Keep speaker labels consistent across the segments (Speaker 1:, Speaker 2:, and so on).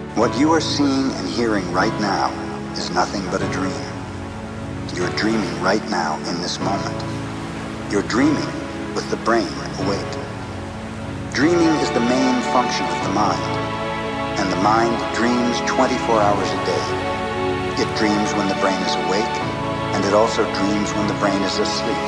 Speaker 1: What you are seeing and hearing right now is nothing but a dream. You're dreaming right now in this moment. You're dreaming with the brain awake. Dreaming is the main function of the mind, and the mind dreams 24 hours a day. It dreams when the brain is awake, and it also dreams when the brain is asleep.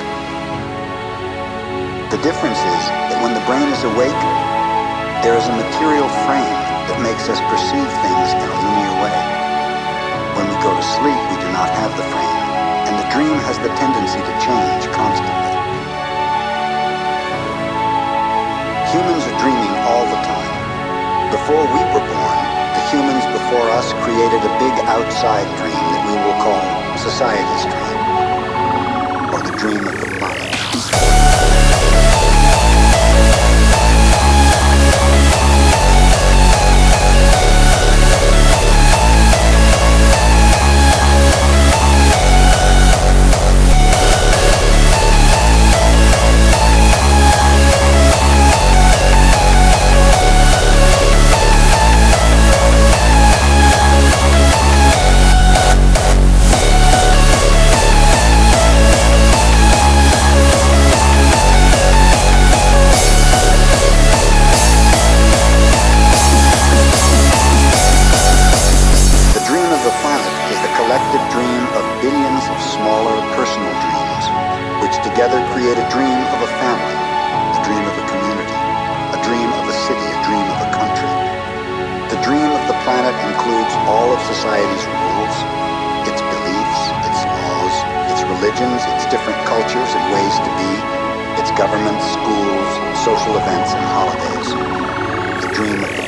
Speaker 1: The difference is that when the brain is awake, there is a material frame that makes us perceive things in a linear way. When we go to sleep, we do not have the frame, and the dream has the tendency to change constantly. Humans are dreaming all the time. Before we were born, the humans before us created a big outside dream that we will call society's dream, or the dream of the planet. Together create a dream of a family, a dream of a community, a dream of a city, a dream of a country. The dream of the planet includes all of society's rules, its beliefs, its laws, its religions, its different cultures and ways to be, its governments, schools, social events, and holidays. The dream of the